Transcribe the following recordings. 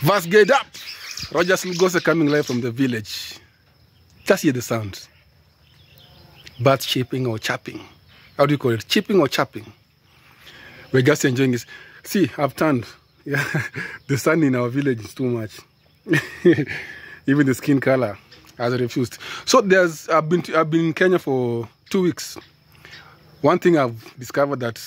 Vast gate up. Rogers Lugosa coming live from the village. Just hear the sound. Birds chirping or chapping. How do you call it? Chipping or chapping? We're just enjoying this. See, I've turned. Yeah, the sun in our village is too much. Even the skin color has refused. So I've been in Kenya for 2 weeks. One thing I've discovered that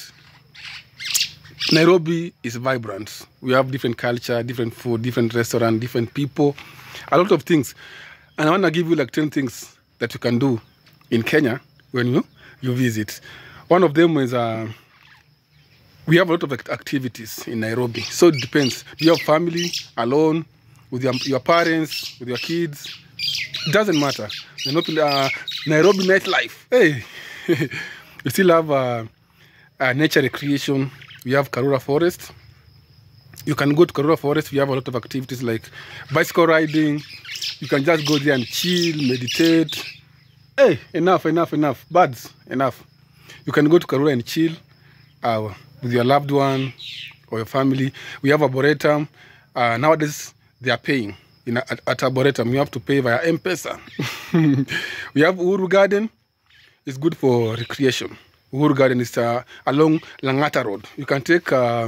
Nairobi is vibrant. We have different culture, different food, different restaurant, different people, a lot of things. And I want to give you like 10 things that you can do in Kenya when you visit. One of them is we have a lot of activities in Nairobi. So it depends. Do you have family, alone, with your parents, with your kids? It doesn't matter. Nairobi nightlife. Hey, you still have nature recreation. We have Karura Forest. You can go to Karura Forest. We have a lot of activities like bicycle riding. You can just go there and chill, meditate. Hey, enough. Birds, enough. You can go to Karura and chill with your loved one or your family. We have Arboretum. Nowadays, they are paying. At Arboretum, you have to pay via M-Pesa. We have Uhuru Garden. It's good for recreation. Uhuru Garden is along Langata Road. You can take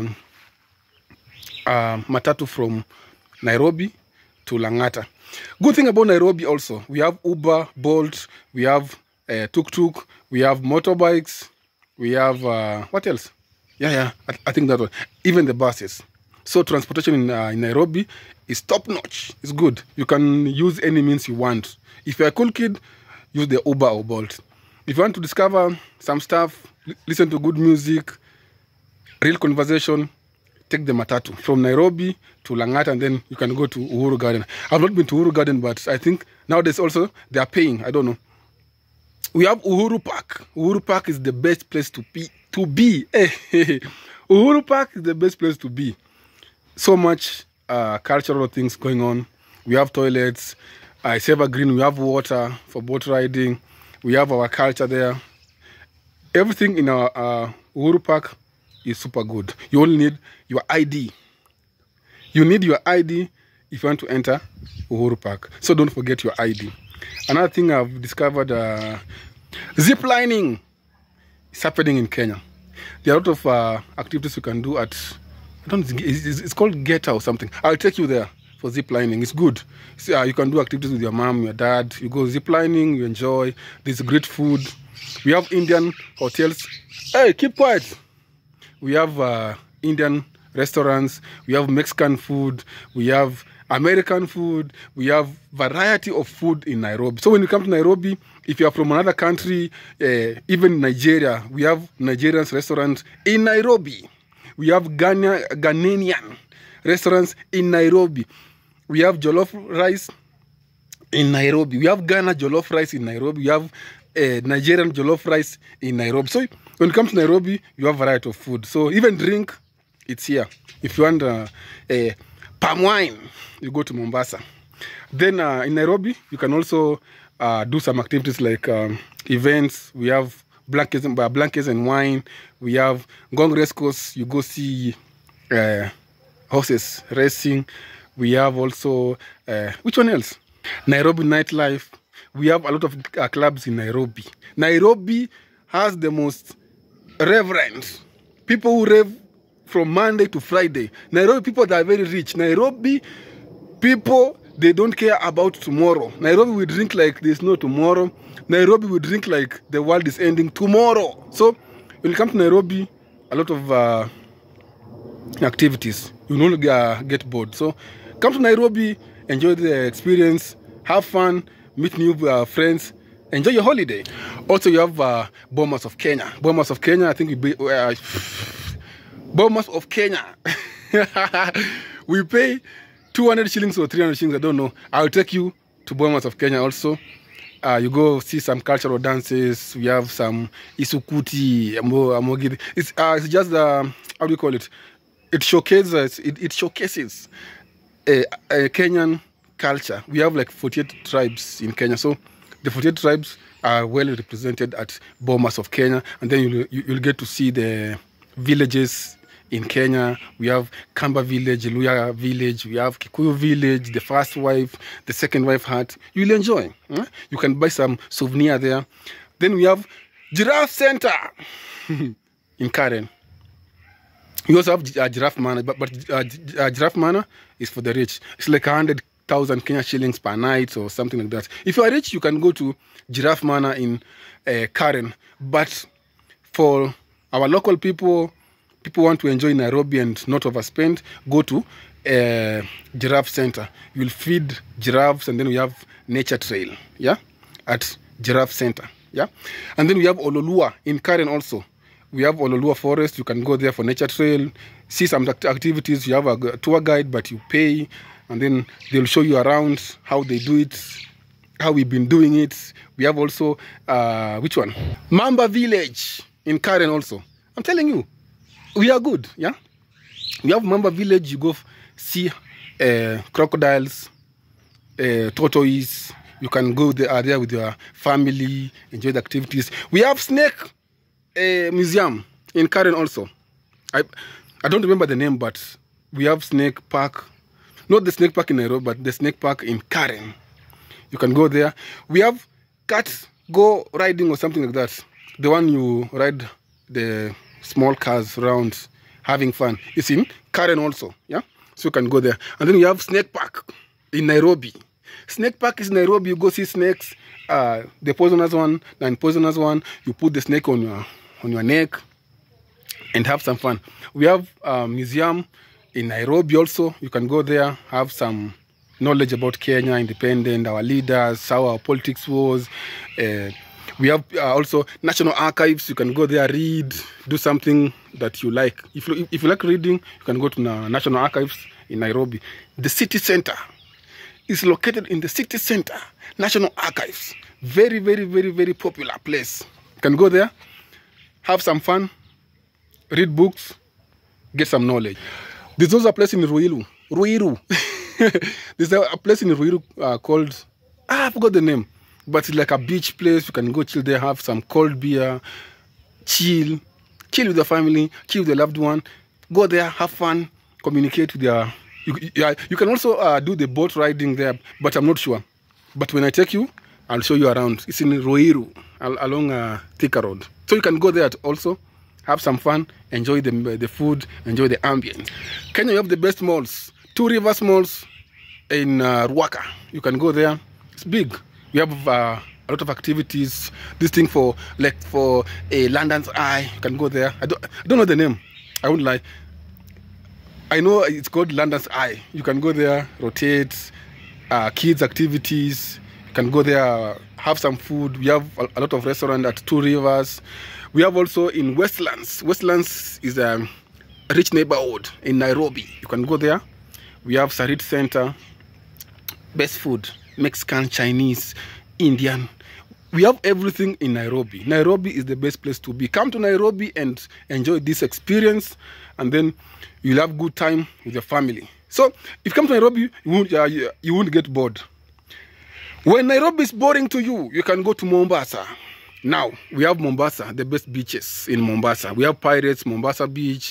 matatu from Nairobi to Langata. Good thing about Nairobi also, we have Uber, Bolt, we have tuk-tuk, we have motorbikes, we have, what else? Yeah, I think that one. Even the buses. So transportation in Nairobi is top-notch. It's good. You can use any means you want. If you're a cool kid, use the Uber or Bolt. If you want to discover some stuff, listen to good music, real conversation, take the matatu from Nairobi to Langata, and then you can go to Uhuru Garden. I've not been to Uhuru Garden, but I think nowadays also they are paying. I don't know. We have Uhuru Park. Uhuru Park is the best place to be. Uhuru Park is the best place to be. So much cultural things going on. We have toilets. It's evergreen. We have water for boat riding. We have our culture there. Everything in our Uhuru Park is super good. You only need your ID. You need your ID if you want to enter Uhuru Park. So don't forget your ID. Another thing I've discovered, zip lining is happening in Kenya. There are a lot of activities you can do at, I don't think, it's called Geta or something. I'll take you there for zip lining. It's good. So, you can do activities with your mom, your dad. You go zip lining, you enjoy. There's great food. We have Indian hotels. Hey, keep quiet. We have Indian restaurants. We have Mexican food. We have American food. We have variety of food in Nairobi. So when you come to Nairobi, if you are from another country, even Nigeria, we have Nigerian restaurants in Nairobi. We have Ghanaian restaurants in Nairobi. We have jollof rice in Nairobi. We have Ghana jollof rice in Nairobi. We have Nigerian jollof rice in Nairobi. So when it comes to Nairobi, you have a variety of food. So even drink, it's here. If you want palm wine, you go to Mombasa. Then in Nairobi, you can also do some activities like events. We have blankets and wine. We have Ngong Race Course. You go see horses racing. We have also, which one else? Nairobi nightlife. We have a lot of clubs in Nairobi. Nairobi has the most reverend people who rave from Monday to Friday. Nairobi people that are very rich. Nairobi people, they don't care about tomorrow. Nairobi will drink like there's no tomorrow. Nairobi will drink like the world is ending tomorrow. So when you come to Nairobi, a lot of activities. You will not get bored. So come to Nairobi, enjoy the experience, have fun, meet new friends, enjoy your holiday. Also, you have Bomas of Kenya. Bomas of Kenya, I think Bomas of Kenya. We pay 200 shillings or 300 shillings, I don't know. I'll take you to Bomas of Kenya also. You go see some cultural dances. We have some Isukuti, Amogidi. It's just, how do you call it? It showcases a Kenyan culture. We have like 48 tribes in Kenya. So the 48 tribes are well represented at Bomas of Kenya. And then you'll get to see the villages in Kenya. We have Kamba village, Luya village, we have Kikuyu village, the first wife, the second wife hut. You'll enjoy. You can buy some souvenir there. Then we have Giraffe Center in Karen. We also have Giraffe Manor, but Giraffe Manor is for the rich. It's like 100,000 Kenya shillings per night or something like that. If you are rich, you can go to Giraffe Manor in Karen. But for our local people want to enjoy Nairobi and not overspend, go to Giraffe Center. You'll feed giraffes, and then we have nature trail, yeah, at Giraffe Center, yeah. And then we have Ololua in Karen also. We have Ololua Forest. You can go there for nature trail, see some activities. You have a tour guide, but you pay, and then they'll show you around how they do it, how we've been doing it. We have also, which one? Mamba Village in Karen also. I'm telling you, we are good, yeah? We have Mamba Village. You go see crocodiles, tortoise. You can go there with your family, enjoy the activities. We have Snake Museum in Karen also. I don't remember the name, but we have Snake Park. Not the Snake Park in Nairobi, but the Snake Park in Karen. You can go there. We have Cat Go Riding or something like that. The one you ride the small cars around having fun. It's in Karen also, yeah? So you can go there. And then we have Snake Park in Nairobi. Snake Park is Nairobi. You go see snakes. The poisonous one, non-poisonous one. You put the snake on your neck and have some fun. We have a museum in Nairobi also. You can go there, have some knowledge about Kenya, independent, our leaders, how our politics was. We have also National Archives. You can go there, read, do something that you like. If you like reading, you can go to National Archives in Nairobi. The city center is located in the city center. National Archives. Very, very, very, very popular place. You can go there, have some fun, read books, get some knowledge. There's also a place in Ruiru. There's a place in Ruiru called, I forgot the name, but it's like a beach place. You can go chill there, have some cold beer, chill with the family, chill with the loved one. Go there, have fun, communicate with their... You can also do the boat riding there, but I'm not sure. But when I take you, I'll show you around. It's in Ruiru, along Thika Road. So you can go there also, have some fun, enjoy the food, enjoy the ambience. Kenya, you have the best malls. Two Rivers malls in Ruaka. You can go there. It's big. We have a lot of activities. This thing for a London's Eye. You can go there. I don't know the name. I won't lie. I know it's called London's Eye. You can go there, rotate, kids activities. You can go there, have some food. We have a lot of restaurants at Two Rivers. We have also in Westlands. Westlands is a rich neighborhood in Nairobi. You can go there. We have Sarit Center. Best food, Mexican, Chinese, Indian. We have everything in Nairobi. Nairobi is the best place to be. Come to Nairobi and enjoy this experience, and then you'll have good time with your family. So if you come to Nairobi, you won't get bored. When Nairobi is boring to you, you can go to Mombasa. Now, we have Mombasa, the best beaches in Mombasa. We have Pirates, Mombasa Beach.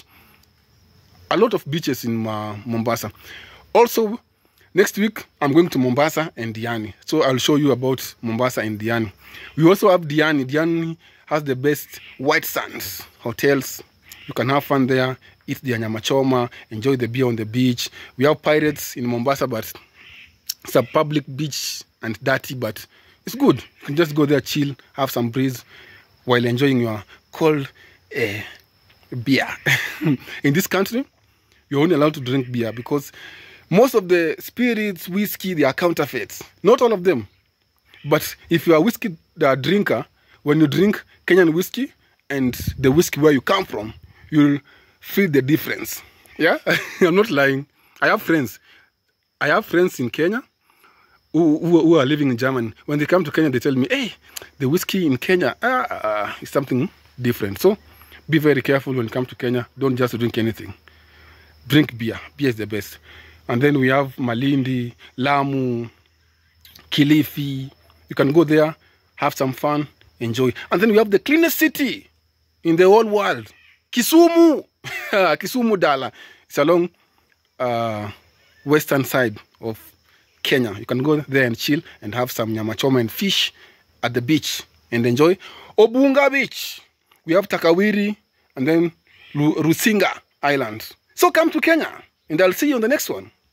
A lot of beaches in Mombasa. Also, next week, I'm going to Mombasa and Diani. So I'll show you about Mombasa and Diani. We also have Diani. Diani has the best white sands hotels. You can have fun there, eat the nyama choma, enjoy the beer on the beach. We have Pirates in Mombasa, but it's a public beach and dirty, but it's good. You can just go there, chill, have some breeze while enjoying your cold beer. In this country, you're only allowed to drink beer because most of the spirits, whiskey, they are counterfeits. Not all of them. But if you are a whiskey drinker, when you drink Kenyan whiskey and the whiskey where you come from, you'll feel the difference. Yeah? I'm not lying. I have friends in Kenya who are living in Germany. When they come to Kenya, they tell me, hey, the whiskey in Kenya is something different. So be very careful when you come to Kenya. Don't just drink anything. Drink beer. Beer is the best. And then we have Malindi, Lamu, Kilifi. You can go there, have some fun, enjoy. And then we have the cleanest city in the whole world, Kisumu. Kisumu Dala. It's along western side of Kenya. You can go there and chill and have some nyama choma and fish at the beach and enjoy. Obunga Beach. We have Takawiri and then Rusinga Island. So come to Kenya and I'll see you on the next one.